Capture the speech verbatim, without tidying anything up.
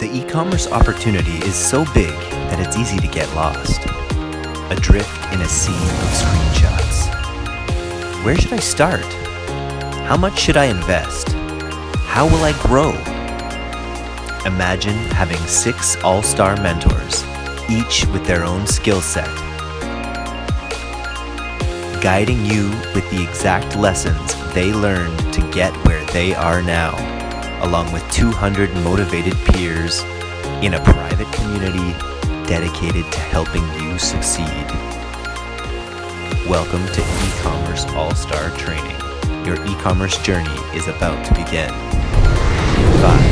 The e-commerce opportunity is so big that it's easy to get lost, adrift in a sea of screenshots. Where should I start? How much should I invest? How will I grow? Imagine having six all-star mentors, each with their own skill set, guiding you with the exact lessons they learned to get where they are now, along with two hundred motivated peers in a private community dedicated to helping you succeed. Welcome to Ecommerce All-Star Training. Your e-commerce journey is about to begin. Five.